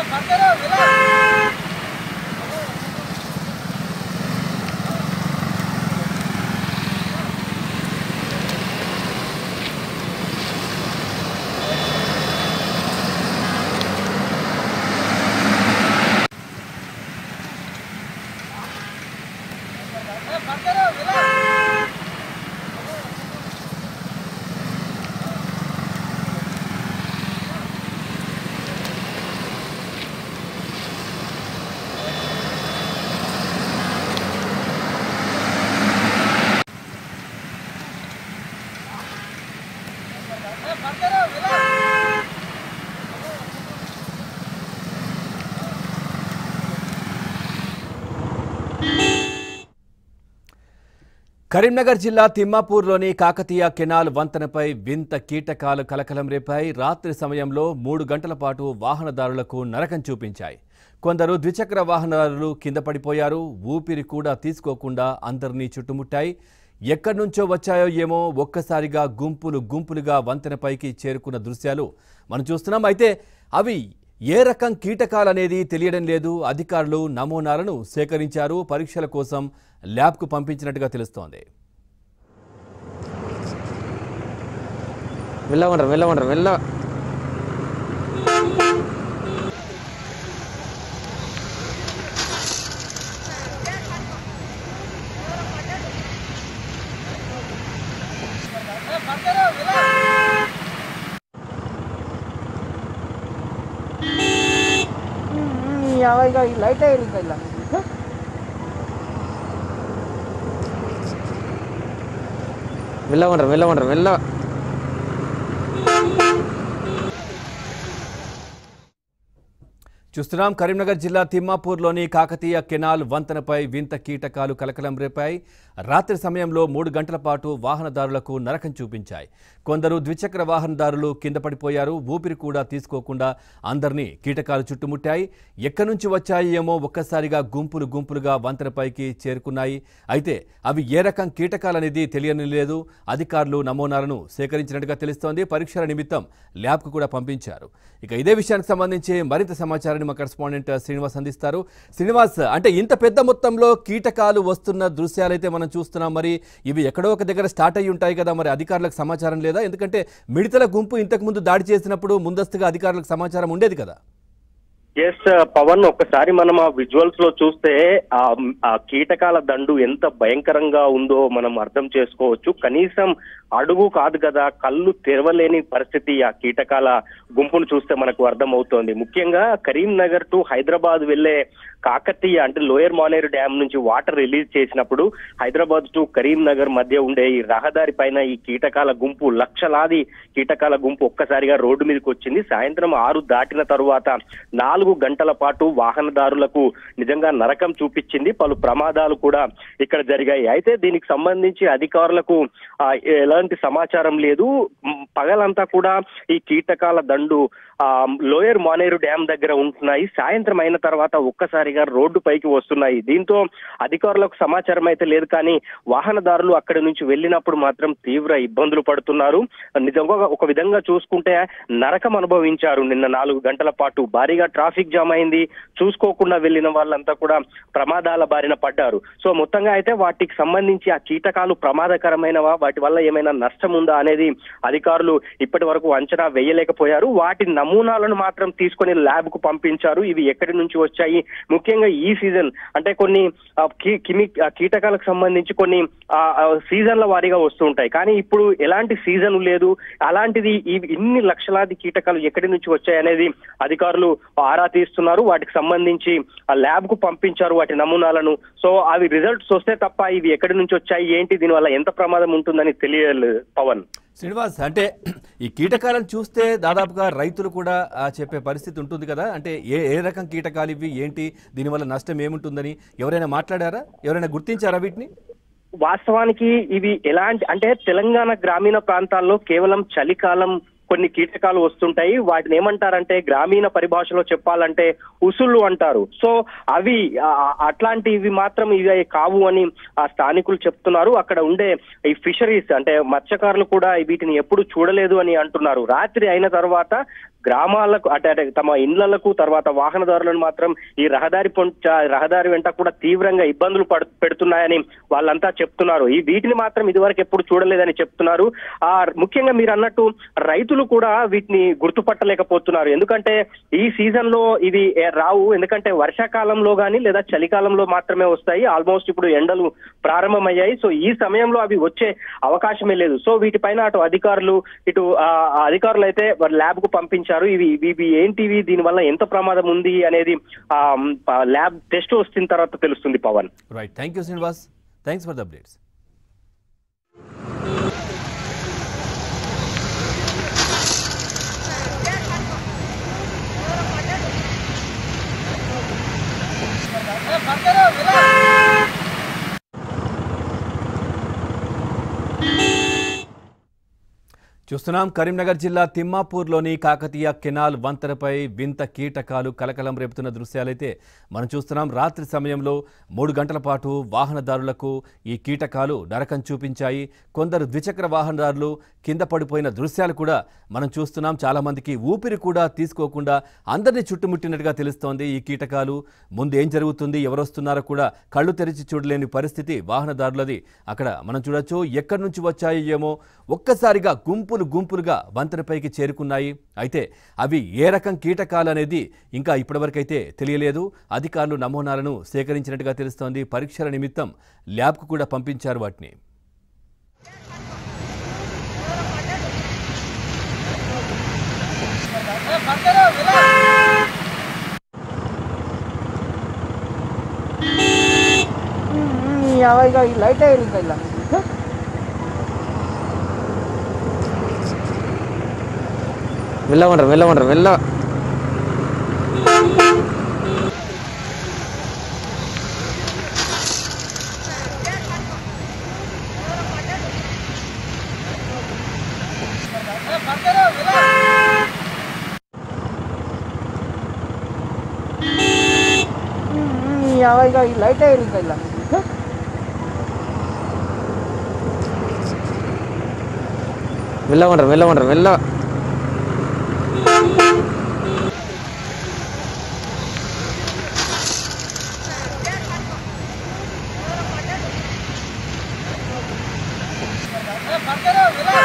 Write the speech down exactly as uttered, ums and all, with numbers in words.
కరీంనగర్ జిల్లా తిమ్మాపూర్లోని కాకతీయ కెనాల్ వంతెనపై వింత కీటకాలు కలకలం రేపాయి. రాత్రి సమయంలో మూడు గంటల పాటు వాహనదారులకు నరకం చూపించాయి. కొందరు ద్విచక్ర వాహనదారులు కింద పడిపోయారు. ఊపిరి కూడా తీసుకోకుండా అందరినీ చుట్టుముట్టాయి. ఎక్కడి నుంచో వచ్చాయో ఏమో ఒక్కసారిగా గుంపులు గుంపులుగా వంతెనపైకి చేరుకున్న దృశ్యాలు మనం చూస్తున్నాం. అయితే అవి ఏ రకం కీటకాలనేది తెలియడం లేదు. అధికారులు నమూనాలను సేకరించారు. పరీక్షల కోసం ల్యాబ్కు పంపించినట్టుగా తెలుస్తోంది. వెళ్ళమంటారు వెళ్ళమంటారు వెళ్ళ లైట్ అయ్యి ఇలా వెళ్ళమంటారు వెళ్ళమంటారు వెళ్ళ చూస్తున్నాం. కరీంనగర్ జిల్లా తిమ్మాపూర్లోని కాకతీయ కెనాల్ వంతెనపై వింత కీటకాలు కలకలం రేపాయి. రాత్రి సమయంలో మూడు గంటల పాటు వాహనదారులకు నరకం చూపించాయి. కొందరు ద్విచక్ర వాహనదారులు కింద పడిపోయారు. ఊపిరి కూడా తీసుకోకుండా అందరినీ కీటకాలు చుట్టుముట్టాయి. ఎక్కడి నుంచి వచ్చాయి ఏమో ఒక్కసారిగా గుంపులు గుంపులుగా వంతెనపైకి చేరుకున్నాయి. అయితే అవి ఏ రకం కీటకాలనేది తెలియని లేదు. అధికారులు నమూనాలను సేకరించినట్టుగా తెలుస్తోంది. పరీక్షల నిమిత్తం ల్యాబ్కు కూడా పంపించారు. ఇక ఇదే విషయానికి సంబంధించి మరింత సమాచారాన్ని మా కరెస్పాండెంట్ శ్రీనివాస్ అందిస్తారు. శ్రీనివాస్, అంటే ఇంత పెద్ద మొత్తంలో కీటకాలు వస్తున్న దృశ్యాలైతే మనం చూస్తున్నాం. మరి ఇవి ఎక్కడో ఒక దగ్గర స్టార్ట్ అయ్యి ఉంటాయి కదా, మరి అధికారులకు సమాచారం లేదా? ఎందుకంటే మిడతల గుంపు ఇంతకు ముందు దాడి చేసినప్పుడు ముందస్తుగా అధికారులకు సమాచారం ఉండేది కదా. ఎస్ పవన్, ఒక్కసారి మనం ఆ విజువల్స్ లో చూస్తే ఆ కీటకాల దండు ఎంత భయంకరంగా ఉందో మనం అర్థం చేసుకోవచ్చు. కనీసం అడుగు కాదు కదా, కళ్ళు తెరవలేని పరిస్థితి ఆ కీటకాల గుంపును చూస్తే మనకు అర్థమవుతోంది. ముఖ్యంగా కరీంనగర్ టు హైదరాబాద్ వెళ్లే కాకతీయ అంటే లోయర్ మానేరు డ్యామ్ నుంచి వాటర్ రిలీజ్ చేసినప్పుడు హైదరాబాద్ టు కరీంనగర్ మధ్య ఉండే ఈ రహదారి పైన ఈ కీటకాల గుంపు, లక్షలాది కీటకాల గుంపు ఒక్కసారిగా రోడ్డు మీదకి వచ్చింది. సాయంత్రం ఆరు దాటిన తరువాత నాలుగు గంటల పాటు వాహనదారులకు నిజంగా నరకం చూపించింది. పలు ప్రమాదాలు కూడా ఇక్కడ జరిగాయి. అయితే దీనికి సంబంధించి అధికారులకు ఎలాంటి సమాచారం లేదు. పగలంతా కూడా ఈ కీటకాల దండు ఆ లోయర్ మానేరు డ్యామ్ దగ్గర ఉంటున్నాయి. సాయంత్రం అయిన తర్వాత ఒక్కసారిగా రోడ్డు పైకి వస్తున్నాయి. దీంతో అధికారులకు సమాచారం అయితే లేదు, కానీ వాహనదారులు అక్కడి నుంచి వెళ్ళినప్పుడు మాత్రం తీవ్ర ఇబ్బందులు పడుతున్నారు. నిజంగా ఒక విధంగా చూసుకుంటే నరకం అనుభవించారు. నిన్న నాలుగు గంటల పాటు భారీగా ట్రాఫిక్ జామ్ అయింది. చూసుకోకుండా వెళ్ళిన వాళ్ళంతా కూడా ప్రమాదాల బారిన పడ్డారు. సో మొత్తంగా అయితే వాటికి సంబంధించి ఆ కీటకాలు ప్రమాదకరమైనవా, వాటి వల్ల ఏమైనా నష్టం ఉందా అనేది అధికారులు ఇప్పటి వరకు అంచనా వేయలేకపోయారు. వాటి నమూనాలను మాత్రం తీసుకొని ల్యాబ్ కు పంపించారు. ఇవి ఎక్కడి నుంచి వచ్చాయి, ముఖ్యంగా ఈ సీజన్ అంటే కొన్ని కీటకాలకు సంబంధించి కొన్ని సీజన్ల వారీగా వస్తూ ఉంటాయి, కానీ ఇప్పుడు ఎలాంటి సీజన్ లేదు. అలాంటిది ఇన్ని లక్షలాది కీటకాలు ఎక్కడి నుంచి వచ్చాయి అనేది అధికారులు ఆరా తీస్తున్నారు. వాటికి సంబంధించి ఆ ల్యాబ్ కు పంపించారు వాటి నమూనాలను. సో అవి రిజల్ట్స్ వస్తే తప్ప ఇవి ఎక్కడి నుంచి వచ్చాయి, ఏంటి, దీనివల్ల ఎంత ప్రమాదం ఉంటుందని తెలియలేదు. పవన్, శ్రీనివాస్, అంటే ఈ కీటకాలను చూస్తే దాదాపుగా రైతులు కూడా చెప్పే పరిస్థితి ఉంటుంది కదా. అంటే ఏ ఏ రకం కీటకాలు ఇవి, ఏంటి, దీనివల్ల నష్టం ఏముంటుందని ఎవరైనా మాట్లాడారా? ఎవరైనా గుర్తించారా వీటిని? వాస్తవానికి ఇవి ఎలాంటి అంటే తెలంగాణ గ్రామీణ ప్రాంతాల్లో కేవలం చలికాలం కొన్ని కీటకాలు వస్తుంటాయి. వాటిని ఏమంటారంటే గ్రామీణ పరిభాషలో చెప్పాలంటే ఉసుళ్ళు అంటారు. సో అవి అట్లాంటివి మాత్రం ఇవి కావు అని ఆ స్థానికులు చెప్తున్నారు. అక్కడ ఉండే ఈ ఫిషరీస్ అంటే మత్స్యకారులు కూడా వీటిని ఎప్పుడు చూడలేదు అని అంటున్నారు. రాత్రి అయిన తర్వాత గ్రామాలకు అంటే తమ ఇండ్లకు తర్వాత వాహనదారులను మాత్రం ఈ రహదారి పొంచ రహదారి వెంట కూడా తీవ్రంగా ఇబ్బందులు పెడుతున్నాయని వాళ్ళంతా చెప్తున్నారు. ఈ వీటిని మాత్రం ఇదివరకు ఎప్పుడు చూడలేదని చెప్తున్నారు. ఆ ముఖ్యంగా మీరు అన్నట్టు రైతులు కూడా వీటిని గుర్తుపట్టలేకపోతున్నారు. ఎందుకంటే ఈ సీజన్ లో ఇవి రావు. ఎందుకంటే వర్షాకాలంలో కానీ లేదా చలికాలంలో మాత్రమే వస్తాయి. ఆల్మోస్ట్ ఇప్పుడు ఎండలు ప్రారంభమయ్యాయి. సో ఈ సమయంలో అవి వచ్చే అవకాశమే లేదు. సో వీటిపైన అటు అధికారులు ఇటు అధికారులు అయితే ల్యాబ్ కు పంపించారు. ఇవి ఇవి ఏంటివి, దీని వల్ల ఎంత ప్రమాదం ఉంది అనేది ల్యాబ్ టెస్ట్ వచ్చిన తర్వాత తెలుస్తుంది. Pavan right, thank you Srinivas, thanks for the updates. చూస్తున్నాం కరీంనగర్ జిల్లా తిమ్మాపూర్లోని కాకతీయ కెనాల్ వంతెనపై వింత కీటకాలు కలకలం రేపుతున్న దృశ్యాలైతే మనం చూస్తున్నాం. రాత్రి సమయంలో మూడు గంటల పాటు వాహనదారులకు ఈ కీటకాలు నరకం చూపించాయి. కొందరు ద్విచక్ర వాహనదారులు కింద పడిపోయిన దృశ్యాలు కూడా మనం చూస్తున్నాం. చాలామందికి ఊపిరి కూడా తీసుకోకుండా అందరినీ చుట్టుముట్టినట్టుగా తెలుస్తోంది. ఈ కీటకాలు ముందు ఏం జరుగుతుంది, ఎవరొస్తున్నారో కూడా కళ్ళు తెరిచి చూడలేని పరిస్థితి వాహనదారులది. అక్కడ మనం చూడొచ్చు ఎక్కడి నుంచి వచ్చాయో ఏమో ఒక్కసారిగా గుంపులు గుంపులుగా వంతెనపైకి చేరుకున్నాయి. అయితే అవి ఏ రకం కీటకాలు అనేది ఇంకా ఇప్పటివరకైతే తెలియలేదు. అధికారులు నమూనాలను సేకరించినట్టుగా తెలుస్తోంది. పరీక్షల నిమిత్తం ల్యాబ్కు కూడా పంపించారు వాటిని. లైట్ అయ్యి వెళ్ళమంటారు వెళ్ళమంటారు వెళ్ళ లైట్ అయ్యి ఇంకా ఇలా వెళ్ళమంటారు వెళ్ళమంటారు వెళ్ళ పక్కన